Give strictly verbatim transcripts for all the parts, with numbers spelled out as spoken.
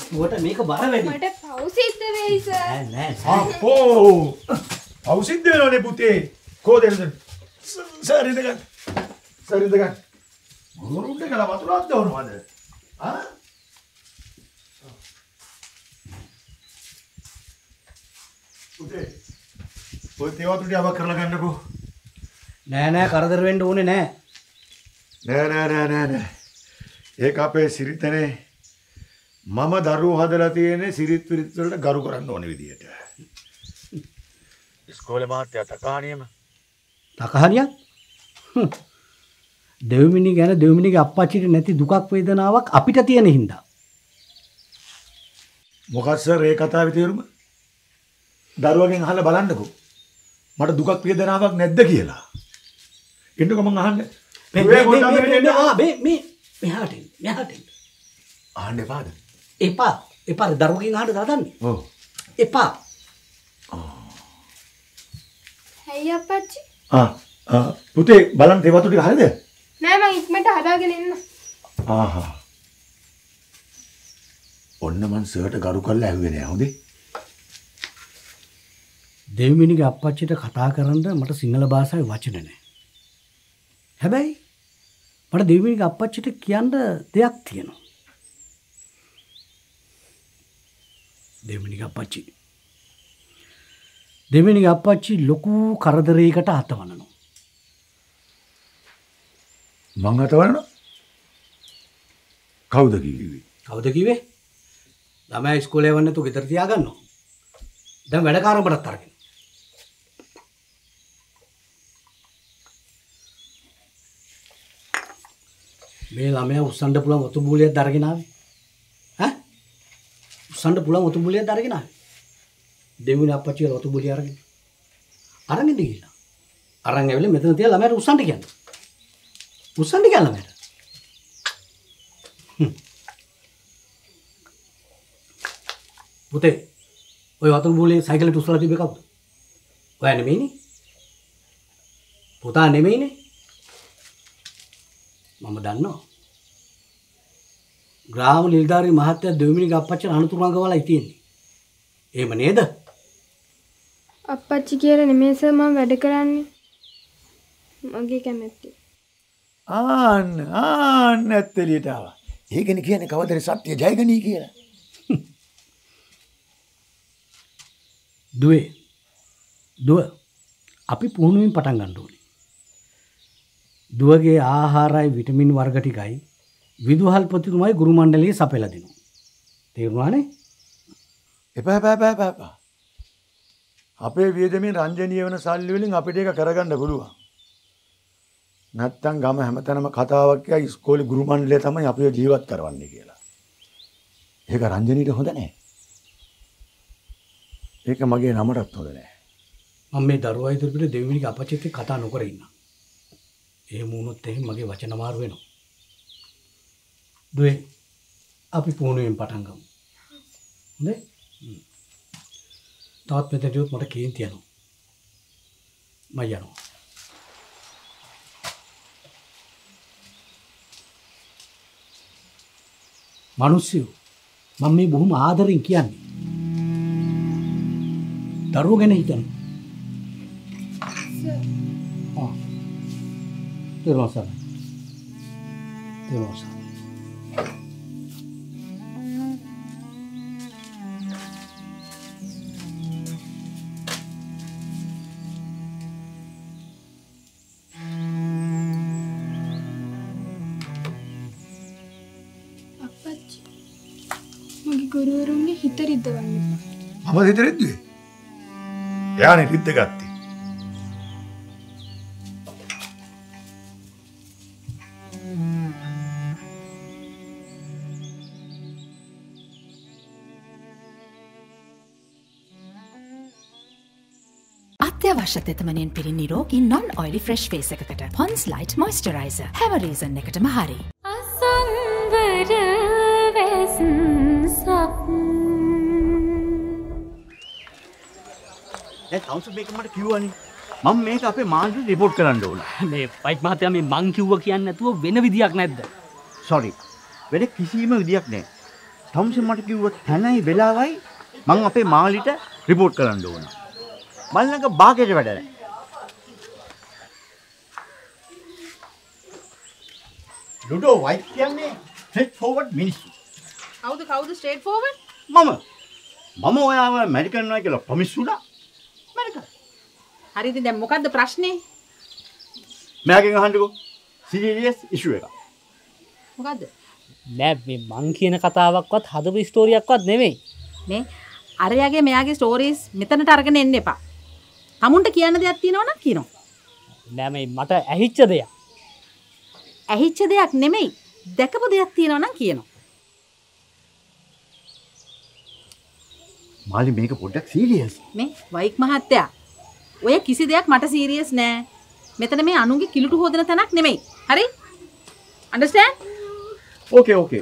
නුවට මේක බර වැඩි. මට පව් සිද්ධ වෙයි සර්. නෑ නෑ. අපෝ. පව් සිද්ධ වෙනවනේ පුතේ. කොහෙද? සර් ඉඳගන්න. සර් ඉඳගන්න. ගුරුුරුන්ට ගල වතුරක් දවනවද? ආ? පුතේ. ඔය තේවතුට යව කරලා ගන්නකෝ. නෑ නෑ කරදර වෙන්න ඕනේ නෑ. නෑ නෑ නෑ නෑ නෑ. ඒක අපේ සිරිතනේ. මම දරුවෝ හදලා තියෙන්නේ සිරිත් විරිත් වලට ගරු කරන්න ඕනේ විදියට. ඉස්කෝලේ මාත්‍යා තකහණියම. තකහණියක්? දෙව්මිනි ගැන දෙව්මිනිගේ අප්පච්චිට නැති දුකක් වේදනාවක් අපිට තියෙන හින්දා. මොකක්ද සර් ඒ කතාවේ තේරුම? දරුවගෙන් අහලා බලන්නකෝ. මට දුකක් වේදනාවක් නැද්ද කියලා. එන්නකෝ මං අහන්න. මේ මේ ආ මේ මේ මෙහාට එන්න. මෙහාට එන්න. අහන්න එපාද? එපා. එපා දරුවගෙන් අහන්න දාන්නේ. ඔව්. එපා. ඇයි අප්පච්චි? ආ ආ පුතේ බලන්න තේ වතු ටික හරිද? නෑ මං ඉක්මනට හදාගෙන එන්න. ආහා. ඔන්න මං සර්ට ගරු කරලා ඇහුවේ නෑ හොඳේ. දෙව්මිනිගේ අප්පච්චිට කතා කරන්න මට සිංහල භාෂාවේ වචන නෑ. හැබැයි මට දෙව්මිනිගේ අප්පච්චිට කියන්න දෙයක් තියෙනවා. දෙව්මිනිගේ අප්පච්චි. දෙව්මිනිගේ අප්පච්චි ලොකු කරදරයකට අතවනවා. මං අතවනවා? කවුද කිව්වේ? කවුද කිව්වේ? ළමයා ඉස්කෝලේ යවන්න තු ගෙදර තියාගන්නවා. දැන් වැඩකාරඹටත් අරගෙන. මේ ළමයා උස්සන්න පුළුවන් වතු බූලියක් දරගෙන ආවේ. ඈ? උස්සන්න පුළුවන් වතු බූලියක් දරගෙන ආවේ. දෙවියන් අප්පච්චි කියලා වතු බූලිය අරගෙන. අරගෙන ගිහිල්ලා. අරන් ඇවිල්ලා මෙතන තියලා ළමයාට උස්සන්න කියන්නේ. උස්සන්න කියලා ළමයාට. පුතේ ඔය වතු බූලිය සයිකලෙට උස්සලා තිබ්බේ කවුද? ඔයා නෙමෙයිනේ. පුතා නෙමෙයිනේ. මම දන්නවා. ග්‍රාම නිලධාරී මහත්තයා දෙවිමිනිගේ අප්පච්චිට අනුතුරුංගවලයි තියෙන්නේ. එහෙම නේද? අප්පච්චි කියලා නෙමෙයි සර් මම වැඩ කරන්නේ. මගේ කැමැත්තෙන්. ආන්න ආන්න ඇත්තලියට ආවා. ඒකනේ කියන්නේ කවදද සත්‍ය ජයගනී කියලා. දුවේ. දුව අපි පුහුණුවෙන් පටන් ගන්න ඕනේ. දුවගේ ආහාරයි විටමින් වර්ග ටිකයි විදුහල්පතිතුමයි ගුරු මණ්ඩලයේ සපයලා දෙනවා. තේරුණානේ? එපා එපා එපා එපා. අපේ වියදමින් රංජනීය වෙන සල්ලි වලින් අපිට ඒක කරගන්න පුළුවන්. නැත්තම් ගම හැමතැනම කතාවක් කියයි ඉස්කෝලේ ගුරු මණ්ඩලය තමයි අපිව ජීවත් කරවන්නේ කියලා. ඒක රංජනීට හොඳ නැහැ. ඒක මගේ නමටත් හොඳ නැහැ. මම මේ දරුවා ඉදිරියට දෙවිමිනිගේ අපච්චිත් එක්ක කතා නොකර ඉන්නම්. එහෙම වුණොත් එහෙම මගේ වචන මාරු වෙනවා. දුවේ අපි පුහුණුවෙන් පටන් ගමු. හොඳේ? තාත් මෙතනට මට කේන්ති යනවා. මම යනවා. මිනිස්සු මම මේ බොහොම ආදරෙන් කියන්නේ. දරුවෝ ගැන හිතන්න. ආ. තේරුණා. තේරුණා. අප්පච්චි මගේ ගුරුවරුන්ගේ හිත රිද්දවන්න එපා. මම හිත රිද්දුවේ? එයානේ රිද්ද ගත්තේ. අත්‍යවශ්‍ය තෙතමනින් පිරි නිරෝගී non oily fresh face එකකට Pond's Light Moisturizer හැම රීසන් එකටම හරි. අසංවර වෙසන්සප් දැන් කවුන්සල් මේක මට කිව්වනේ. මම මේක අපේ මාල්ට රිපෝට් කරන්න ඕන. මේ ෆයිට් මහත්තයා මේ මං කිව්ව කියන්නේ නැතුව වෙන විදියක් නැද්ද? සෝරි. වෙන කිසිම විදියක් නැහැ. තමුසේ මට කිව්වා තැනයි වෙලාවයි මං අපේ මාලිට රිපෝට් කරන්න ඕන. මල්ලක බාගෙට වැඩ නැහැ. ලුඩෝ වයිට් කියන්නේ ස්ට්‍රේට් ෆෝවර්ඩ් මිනිස්සු. කවුද කවුද ස්ට්‍රේට් ෆෝවර්ඩ්? මම මම ඔයාව මැඩි කරනවා කියලා ප්‍රොමිස් වුණා. මැඩි කරා. හරි ඉතින් දැන් මොකද්ද ප්‍රශ්නේ? මෑගෙන් අහන්නකෝ. සීරියස් ඉෂුව එක. මොකද්ද? නෑ මේ මං කියන කතාවක්වත් හදපු ස්ටෝරියක්වත් නෙමෙයි. නේ අරයාගේ මෙයාගේ ස්ටෝරීස් මෙතනට අරගෙන එන්න එපා. තමුන්ට කියන්න දෙයක් තියෙනවා නම් කියනවා. නෑ මේ මට ඇහිච්ච දෙයක්. ඇහිච්ච දෙයක් නෙමෙයි. දැකපු දෙයක් තියෙනවා නම් කියනවා. මාලි මේක පොඩ්ඩක් සීරියස්. මේ වයික් මහත්තයා. ඔය කිසි දෙයක් මට සීරියස් නෑ. මෙතන මේ අනුන්ගේ කිලුට හොදන තැනක් නෙමෙයි. හරි? අන්ඩර්ස්ටෑන්ඩ්? Okay okay.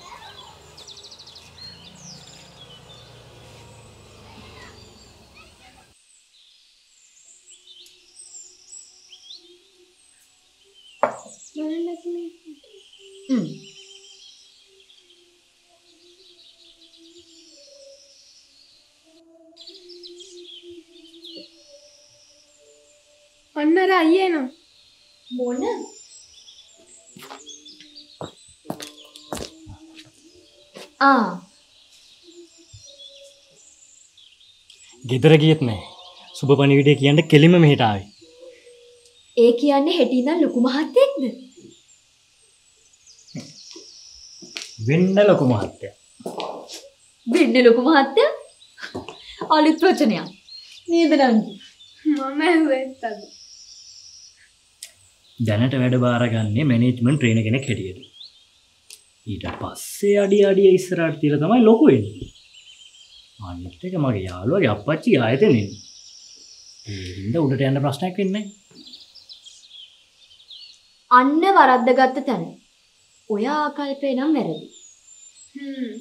අන්න අර අයියේ නෝ මොන ආ ගෙදර ගියෙත් නෑ. සුබ පණිවිඩය කියන්න කෙලිම මෙහෙට ආවේ. ඒ කියන්නේ හෙට ඉඳන් ලොකු මහත්තයෙක්ද? වෙන්න ලොකු මහත්තයා. වෙන්න ලොකු මහත්තයා? අලුත් වචනයක්. නේද නංගි? මම ඇහුවෙත් අද. දැනට වැඩ බාරගන්නේ මැනේජ්මන්ට් ට්‍රේනර් කෙනෙක් හැටියට. ඊට පස්සේ අඩි අඩිය ඉස්සරහට තියලා තමයි ලොකු වෙන්නේ. අනිත් එක මගේ යාළුවාගේ අප්පච්චි ආයතනෙ. ඒ හින්දා උඩට යන්න ප්‍රශ්නයක් වෙන්නේ නැහැ. අන්න වරද්දගත්ත තැන. ඔය ආකල්පේ නම් වැරදි. හ්ම්.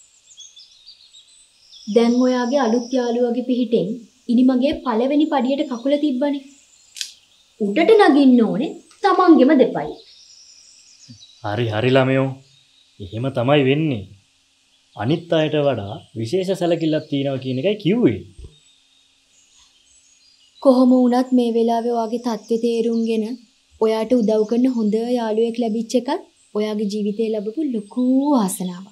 දැන් ඔයාගේ අලුත් යාළුවාගේ පිහිටෙන් ඉනි මගේ පළවෙනි පඩියට කකුල තිබ්බනේ. උඩට නගින්න ඕනේ තමන්ගෙම දෙපයි. හරි හරි ළමයෝ. එහෙම තමයි වෙන්නේ. අනිත් අයට වඩා විශේෂ සැලකිල්ලක් තියෙනවා කියන එකයි කිව්වේ. කොහොම වුණත් මේ වෙලාවේ ඔයාගේ තත්ත්වය තේරුම්ගෙන ඔයාට උදව් කරන හොඳ යාළුවෙක් ලැබිච්ච එකත් ඔයාගේ ජීවිතේ ලැබපු ලොකු ආසනාවක්.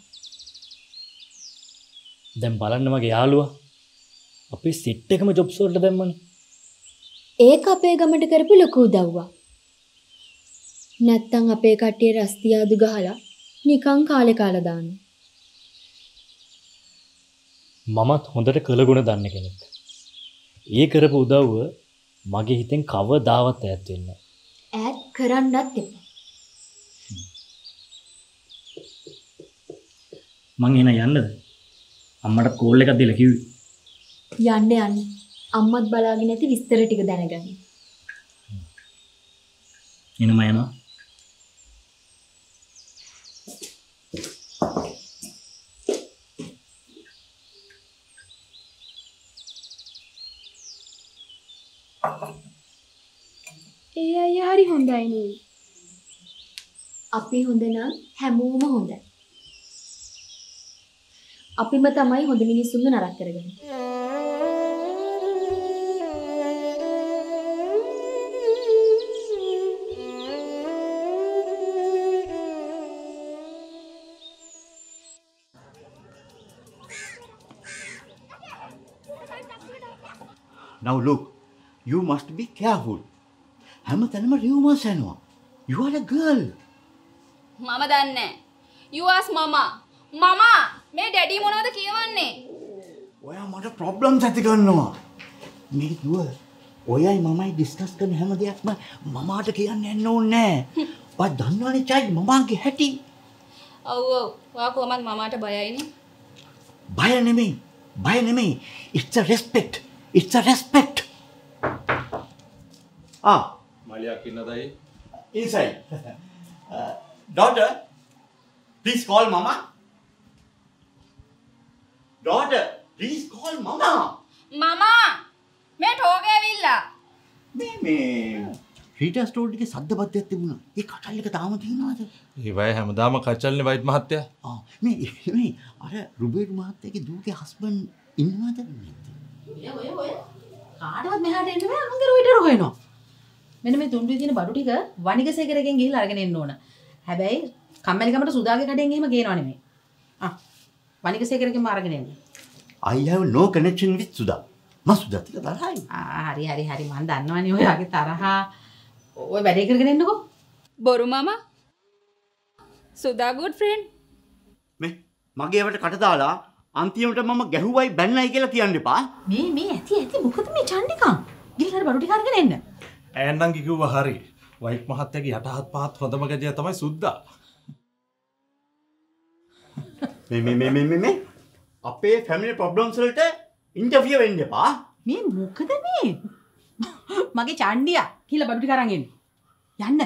දැන් බලන්න මගේ යාළුවා අපේ සෙට් එකම ජොබ්ස් වලට දැම්මනේ. ඒක අපේ ගමට කරපු ලොකු උදව්වක්. නැත්තම් අපේ කට්ටිය රස්තියාදු ගහලා නිකන් කාලේ කාලා දානවා. මමත් හොඳට කළගුණ දන්න කෙනෙක්. ඒ කරපු උදව්ව මගේ හිතෙන් කවදාවත් ඈත් වෙන්නේ නැහැ. ඈත් කරන්නත් එපා. මං එන යන්නද? අම්මට කෝල් එකක් දීලා කිව්වේ. යන්න යන්න. අම්මත් බලාගෙන නැති විස්තර ටික දැනගන්න. එනම යනවා. ඒ අයියා හරි හොඳයි නේ. අපි හොඳ නම් හැමෝම හොඳයි. අපිම තමයි හොඳ මිනිස්සුන්ව නරක කරගන්නේ. Now look, you must be careful. හැමතැනම rumors එනවා. You are a girl. මම දන්නේ. You ask mama. mama මේ ඩැඩි මොනවද කියවන්නේ? ඔයා මට problems ඇති කරනවා. මේ දුව ඔයයි මමයි ඩිස්කස් කරන හැම දෙයක්ම මමාට කියන්න යන්න ඕනේ නැහැ. ඔයා දන්නවනේ චයි මමාගේ හැටි. ඔව් ඔව්. ඔයා කොහමද මමාට බයයිනේ? බය නෙමෙයි. බය නෙමෙයි. It's a respect. It's a respect. Ah, මලියක් ඉන්නදයි? inside. uh, daughter, please call mama. Daughter, please call mama. මමා මේ ටෝගේ ඇවිල්ලා. මේ මේ රීටා ස්ටෝර් එකේ සද්දපත්යක් තිබුණා. ඒ කටල් එක තාම තියෙනවද? ඒ වය හැමදාම කචල්නේ වයිට් මහත්තයා. ආ මේ මේ අර රුබර්ට් මහත්තයාගේ දූගේ හස්බන්ඩ් ඉන්නවද? ඔය ඔය ඔය කාටවත් මෙහාට එන්න බෑ අනුන්ගේ රුවිටර හොයනවා. මෙන්න මේ තුන්ඩුවේ තියෙන බඩු ටික වනිගසේකරගෙන් ගිහිල්ලා අරගෙන එන්න ඕන. හැබැයි කම්මැලිකමට සුදාගේ කඩෙන් එහෙම ගේනව නෙමෙයි. ආ වනිගසේකරගෙන්ම අරගෙන එන්න. I have no connection with Suda. මම සුදාත් එක්ක තරහයි. ආ හරි හරි හරි මන් දන්නවනේ ඔයාගේ තරහා. ඔය වැඩේ කරගෙන එන්නකෝ. බොරු මාමා. Suda good friend. මේ මගේ ඒවට කට දාලා අන්තිමට මම ගැහුවයි බැන්නයි කියලා කියන්න එපා. මේ මේ ඇති ඇති මොකද මේ චණ්ඩිකා? ගිහින් හරි බඩු ටික අරගෙන එන්න. ඈන්නන්ගේ කිව්වා හරි. වයිට් මහත්තයාගේ යටහත් පහත් හොඳම ගජය තමයි සුද්දා. මේ මේ මේ මේ මේ අපේ ෆැමිලි ප්‍රොබ්ලම්ස් වලට ඉන්ටර්ෆියර් වෙන්න එපා. මේ මොකද මේ? මගේ චණ්ඩියා කියලා බඩු ටික අරන් එන්න. යන්න.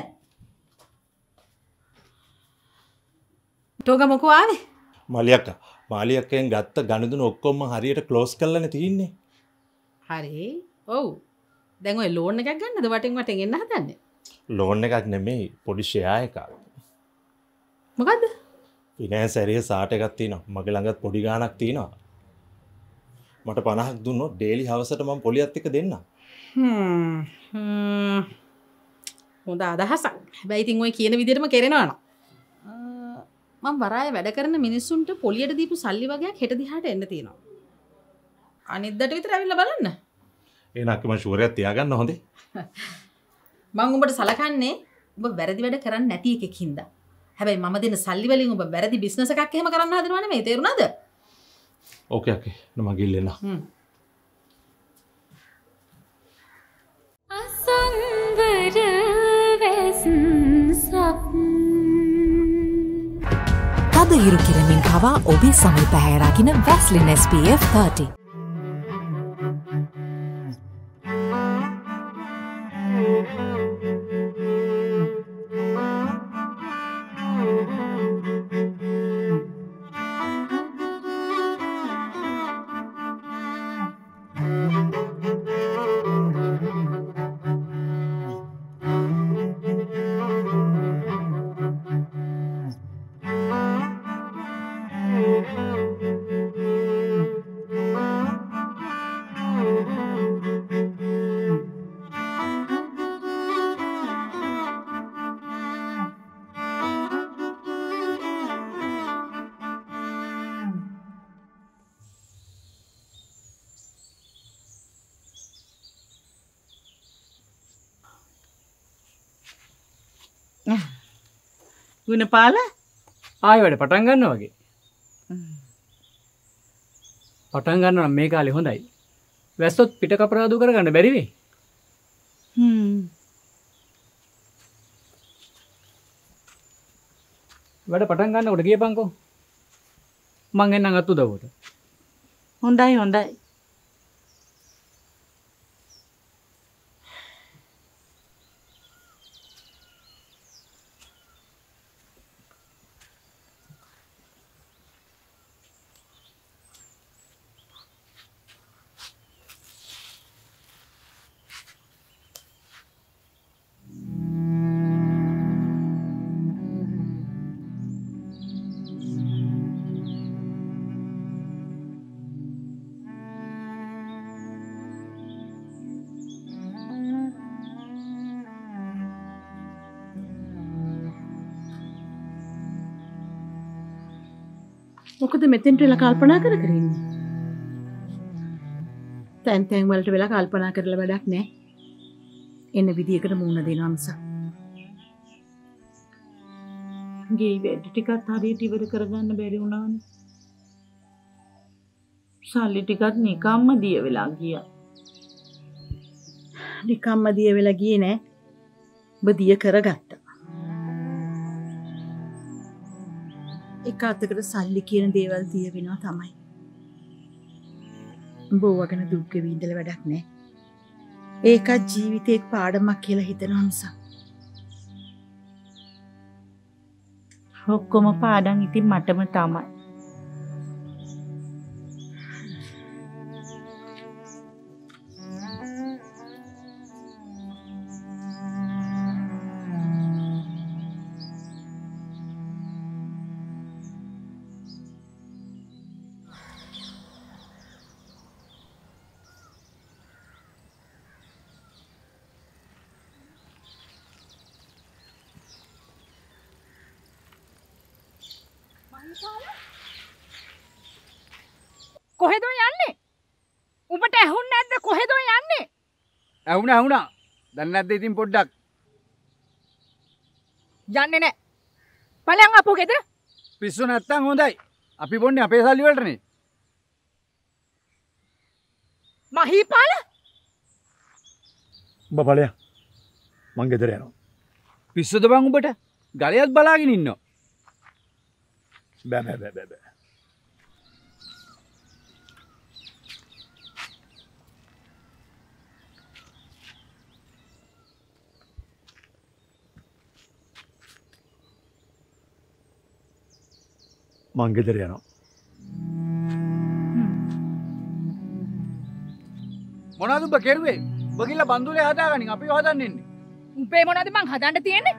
ටෝග මොකෝ ආවේ? මාලියක්කා මාලියක්කෙන් ගත්ත ගණදුන ඔක්කොම හරියට ක්ලෝස් කරලානේ තින්නේ. හරි. ඔව්. දැන් ඔය ලෝන් එකක් ගන්නද වටෙන් වටෙන් එන්න හදන්නේ? ලෝන් එකක් නෙමෙයි පොඩි ෂෙයා එකක්. මොකද්ද? ෆිනෑන්ස් ඇරිය සාට එකක් තියෙනවා. මගේ ළඟත් පොඩි ගාණක් තියෙනවා. මට පනහක් දුන්නොත් ඩේලි හවසට මම පොලියත් එක්ක දෙන්නම්. හ්ම්. හ්ම්. හොඳ අදහසක්. හැබැයි ඉතින් ඔය කියන විදිහටම කරනවා නම් මම වරාය වැඩ කරන මිනිස්සුන්ට පොලියට දීපු සල්ලි වගේක් හෙට දිහාට එන්න තියෙනවා. අනිද්දාට විතර ඇවිල්ලා බලන්න. එහෙනම් මම ෂුවරයක් තියාගන්න හොඳේ. මම උඹට සලකන්නේ ඔබ වැරදි වැඩ කරන්නේ නැති එකෙක් හින්දා. හැබැයි මම දෙන සල්ලි වලින් ඔබ වැරදි බිස්නස් එකක් එහෙම කරන්න හදනව නෙමෙයි තේරුණාද? ඕකේ ඕකේ. මම ගිල්ලෙන්න. හ්ම්. අසංවර වෙස්සක් තද හිරු කිරමින් පවා ඔබේ සමී පැහැරාගෙන වැස්ලින් S P F thirty. Gunapala ආයෙ වැඩ පටන් ගන්නවා වගේ. පටන් ගන්නවා නම් මේ කාලේ හොඳයි. වැස්සොත් පිට කපරාදු කරගන්න බැරි වෙයි. හ්ම්. වැඩ පටන් ගන්නකොට ගියපන්කෝ. මං එන්නම් අත් උදව්වට. හොඳයි හොඳයි. මොකද මෙතෙන්ට වෙලා කල්පනා කර කර ඉන්නේ? තැන් තැන් වලට වෙලා කල්පනා කරලා වැඩක් නැහැ. එන්න විදියකට මුණ දෙනවා මිස. ගේ වැඩ ටිකත් හරියට ඉවර කරගන්න බැරි වුණානේ. සල්ලි ටිකත් නිකම්ම දිය වෙලා ගියා. නිකම්ම දිය වෙලා ගියේ නෑ. ඔබ දිය කරගත්තා. එක අතකට සල්ලි කියන දේවල් දිය වෙනවා තමයි. උඹ වගන දුක් විඳලා වැඩක් නැහැ. ඒකත් ජීවිතේ පාඩමක් කියලා හිතනවා මිස. ඔක්කොම පාඩම් ඉතින් මටම තමයි. කොහෙද යන්නේ? උඹට ඇහුන්නේ නැද්ද කොහෙද යන්නේ? ඇහුණා ඇහුණා. දැන් නැද්ද ඉතින් පොඩ්ඩක්. යන්නේ නැහැ. ඵලයන් අපෝ ගෙදර. පිස්සු නැත්තම් හොඳයි. අපි බොන්නේ අපේ සල්ලි වලටනේ. මහීපාල උඹ ඵලයන්. මං ගෙදර යනවා. පිස්සුද බං උඹට? ගලයත් බලාගෙන ඉන්නවා. බෑ බෑ බෑ බෑ. මං ගෙදර යනවා. මොනවද උඹ කෙරුවේ? උඹ ගිහලා බන්දුලේ හදාගනින් අපිව හදන්න ඉන්නේ. උඹේ මොනවද මං හදන්න තියෙන්නේ?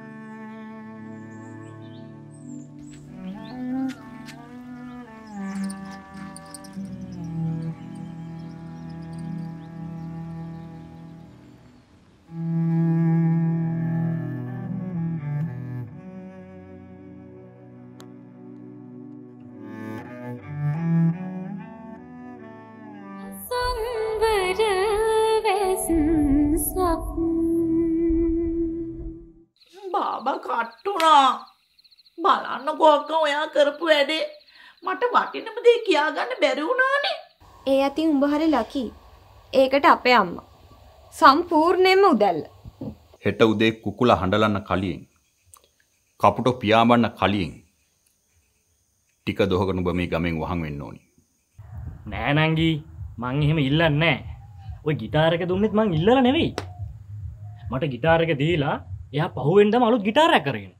බාබා කට්ටුනා බලන්නකෝ අක්කා ඔයා කරපු වැඩේ මට වටිනම දේ කියාගන්න බැරි වුණානේ. ඒ අතින් උඹ හරි ලකි. ඒකට අපේ අම්මා සම්පූර්ණයෙන්ම උදැල්ල. හෙට උදේ කුකුලා හඬලන්න කලින් කපුටෝ පියාඹන්න කලින් ටික දොහකට ඔබ මේ ගමෙන් වහන් වෙන්න ඕනි. නෑ නංගි මං එහෙම ඉල්ලන්නේ නෑ. ඔය ගිටාර එක දුන්නෙත් මං ඉල්ලලා නෙවෙයි. මට ගිටාර එක දීලා එයා පහුවෙන්දම අලුත් ගිටාරයක් කරගෙන.